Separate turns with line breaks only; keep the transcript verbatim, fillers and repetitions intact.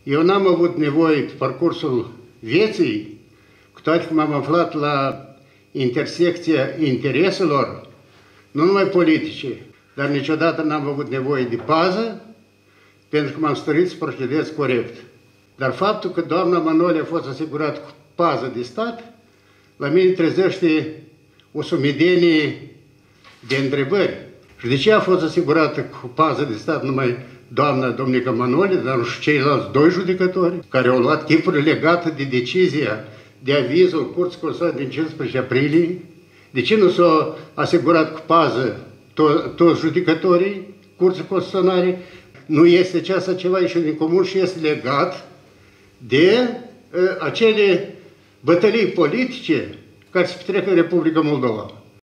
Eu n-am avut nevoie pe parcursul vieții, cu toate că m-am aflat la intersecția intereselor, nu numai politice, dar niciodată n-am avut nevoie de pază, pentru că m-am stărit să procedez corect. Dar faptul că doamna Manole a fost asigurată cu pază de stat, la mine trezește o sumedenie de întrebări. Și de ce a fost asigurată cu pază de stat numai doamna Domnică Manole, dar nu și ceilalți doi judecători, care au luat chipuri legate de decizia, de avizul Curții Constituționale din cincisprezece aprilie? De ce nu s-au asigurat cu pază to- toți judecătorii Curții Constituționale? Nu este aceasta ceva ieșit din comun și este legat de uh, acele bătălii politice care se petrec în Republica Moldova.